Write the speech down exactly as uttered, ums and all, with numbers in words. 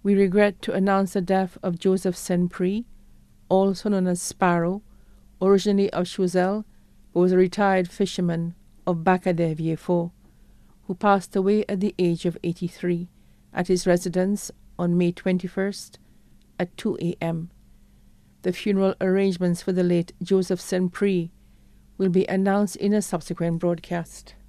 We regret to announce the death of Joseph St Prix, also known as Sparrow, originally of Choiseul, who was a retired fisherman of Bacadès-Vieux-Fort, who passed away at the age of eighty-three at his residence on May twenty-first at two a m The funeral arrangements for the late Joseph St Prix will be announced in a subsequent broadcast.